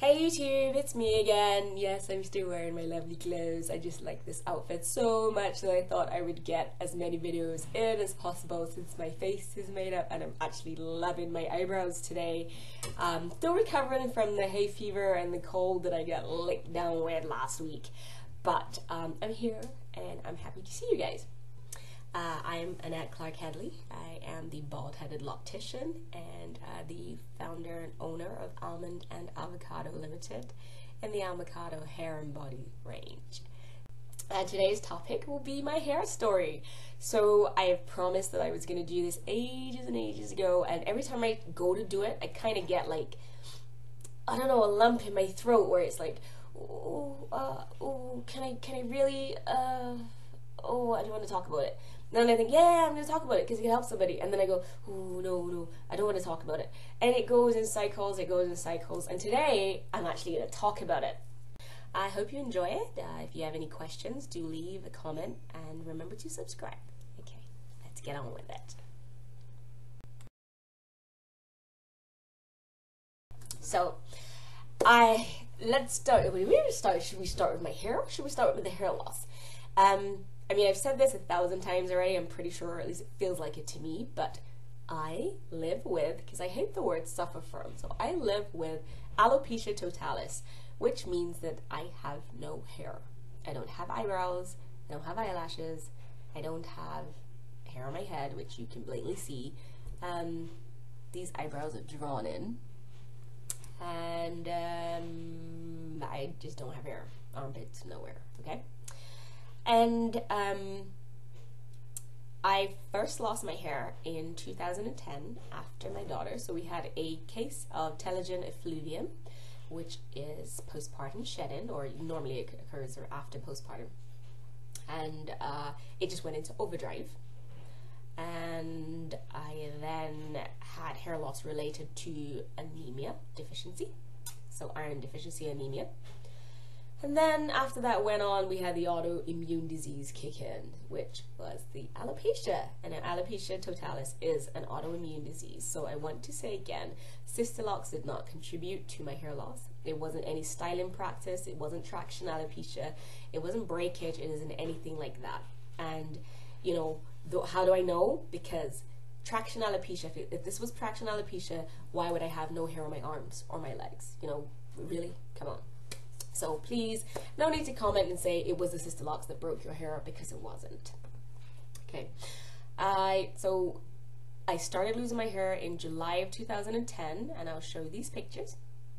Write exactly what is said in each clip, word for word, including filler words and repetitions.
Hey YouTube, it's me again. Yes, I'm still wearing my lovely clothes. I just like this outfit so much that I thought I would get as many videos in as possible since my face is made up and I'm actually loving my eyebrows today. Um, still recovering from the hay fever and the cold that I got licked down with last week. But um, I'm here and I'm happy to see you guys. Uh, I'm Annette Headley. I am the Baldheaded Loctician and uh, the founder and owner of Almond and Almocado Limited in the Almocado hair and body range. Uh, today's topic will be my hair story. So I have promised that I was going to do this ages and ages ago, and every time I go to do it, I kind of get like, I don't know, a lump in my throat where it's like, oh, uh, oh, can I, can I really, uh, oh, I don't want to talk about it. And then I think, yeah, I'm going to talk about it because it can help somebody. And then I go, oh, no, no, I don't want to talk about it. And it goes in cycles, it goes in cycles. And today, I'm actually going to talk about it. I hope you enjoy it. Uh, if you have any questions, do leave a comment. And remember to subscribe. Okay, let's get on with it. So, I, let's start. When we start, should we start with my hair or should we start with the hair loss? Um... I mean, I've said this a thousand times already, I'm pretty sure, or at least it feels like it to me, but I live with, because I hate the word suffer from, so I live with Alopecia Totalis, which means that I have no hair. I don't have eyebrows, I don't have eyelashes, I don't have hair on my head, which you can blatantly see. Um, these eyebrows are drawn in, and um, I just don't have hair. Armpits, nowhere, okay? And um, I first lost my hair in two thousand ten after my daughter. So we had a case of telogen effluvium, which is postpartum shedding, or normally it occurs after postpartum. And uh, it just went into overdrive. And I then had hair loss related to anemia deficiency, so iron deficiency anemia. And then after that went on, we had the autoimmune disease kick in, which was the alopecia. And alopecia totalis is an autoimmune disease. So I want to say again, Sisterlocks did not contribute to my hair loss. It wasn't any styling practice. It wasn't traction alopecia. It wasn't breakage. It isn't anything like that. And, you know, th how do I know? Because traction alopecia, if, it, if this was traction alopecia, why would I have no hair on my arms or my legs? You know, really? Come on. So please, no need to comment and say it was the Sisterlocks that broke your hair, because it wasn't. Okay, I so I started losing my hair in July of two thousand ten, and I'll show you these pictures.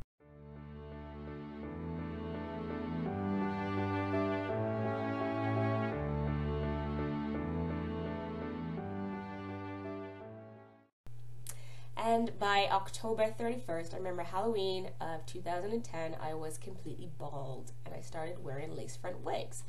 And by October thirty-first, I remember Halloween of two thousand ten, I was completely bald and I started wearing lace front wigs.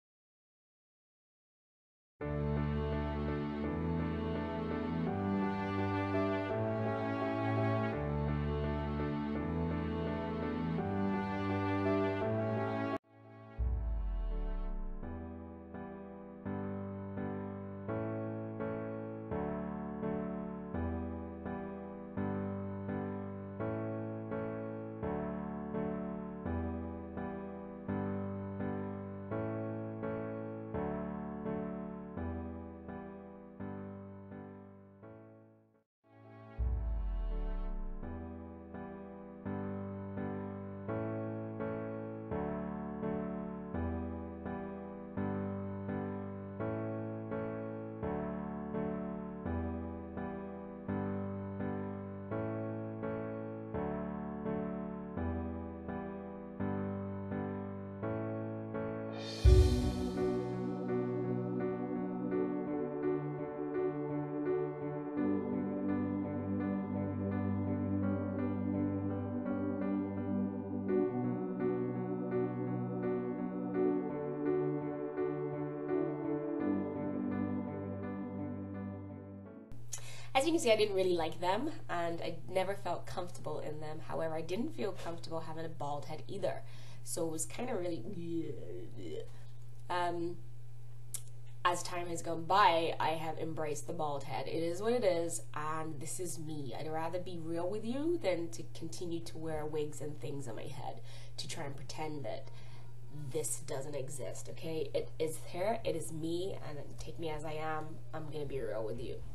As you can see, I didn't really like them, and I never felt comfortable in them. However, I didn't feel comfortable having a bald head either. So it was kind of really... Um, as time has gone by, I have embraced the bald head. It is what it is, and this is me. I'd rather be real with you than to continue to wear wigs and things on my head to try and pretend that this doesn't exist, okay? It is here, it is me, and take me as I am. I'm gonna be real with you.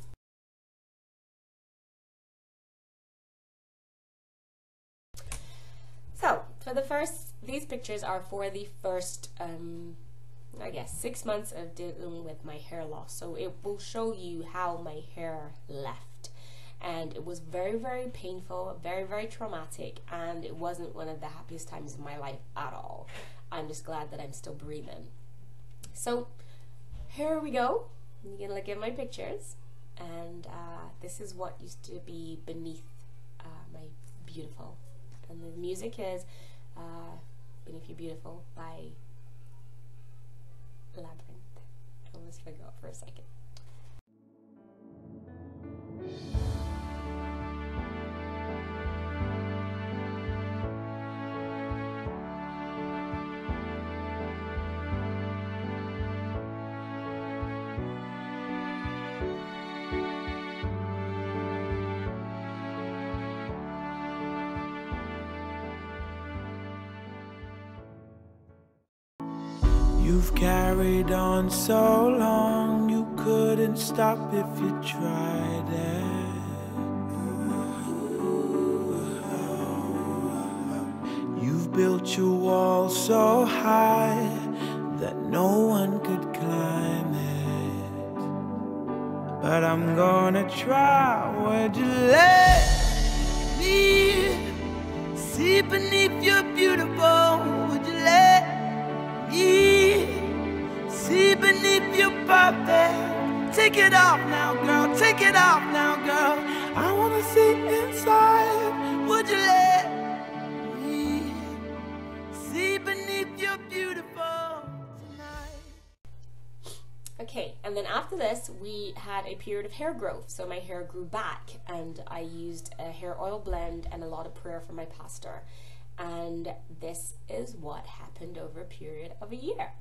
So, for the first, these pictures are for the first, um, I guess, six months of dealing with my hair loss. So it will show you how my hair left. And it was very, very painful, very, very traumatic, and it wasn't one of the happiest times of my life at all. I'm just glad that I'm still breathing. So, here we go. You can look at my pictures. And uh, this is what used to be beneath uh, my beautiful. And the music is uh, Beneath You Beautiful by Labyrinth. I almost forgot for a second. You've carried on so long, you couldn't stop if you tried it. You've built your wall so high that no one could climb it. But I'm gonna try. Would you let me see beneath your beautiful? Would you let me see beneath your perfect? Take it off now, girl. Take it off now, girl. I wanna see inside. Would you let me see beneath your beautiful tonight? Okay, and then after this, we had a period of hair growth. So my hair grew back, and I used a hair oil blend and a lot of prayer from my pastor. And this is what happened over a period of a year.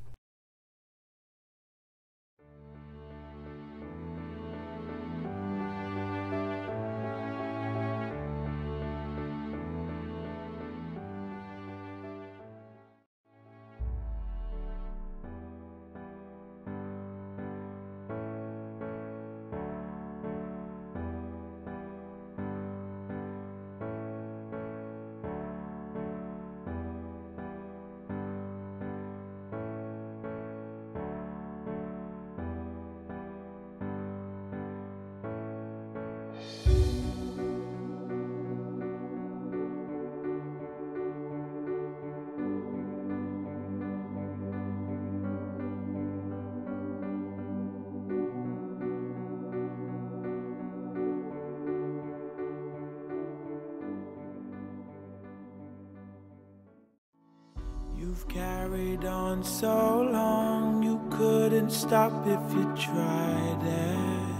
You've carried on so long, you couldn't stop if you tried it.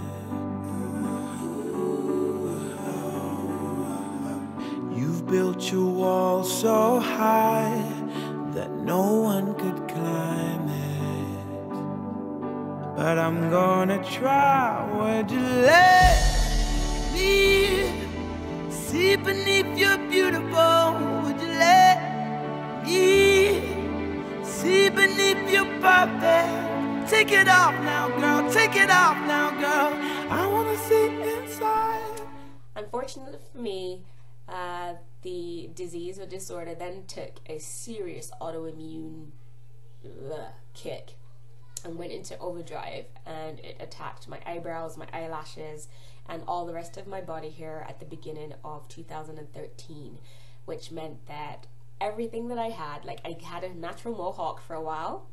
You've built your wall so high that no one could climb it. But I'm gonna try. Would you let me see beneath your beautiful? Would you let me see beneath your perfect? Take it off now, girl. Take it off now, girl. I wanna see inside. Unfortunately for me, uh, the disease or disorder then took a serious autoimmune uh, kick and went into overdrive, and it attacked my eyebrows, my eyelashes, and all the rest of my body hair at the beginning of two thousand thirteen, which meant that everything that I had, like I had a natural mohawk for a while,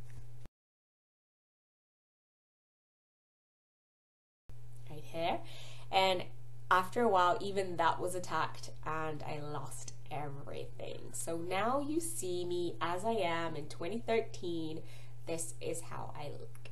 right here, and after a while even that was attacked and I lost everything. So now you see me as I am in twenty thirteen. This is how I look.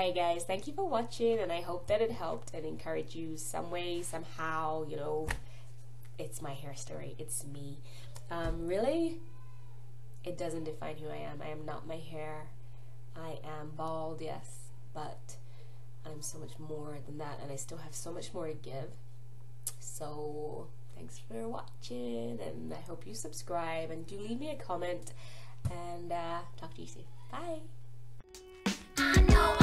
Alright guys, thank you for watching, and I hope that it helped and encouraged you some way, somehow. You know, it's my hair story, it's me. Um, really, it doesn't define who I am. I am not my hair. I am bald, yes, but I'm so much more than that, and I still have so much more to give. So thanks for watching, and I hope you subscribe, and do leave me a comment, and uh, talk to you soon. Bye. I know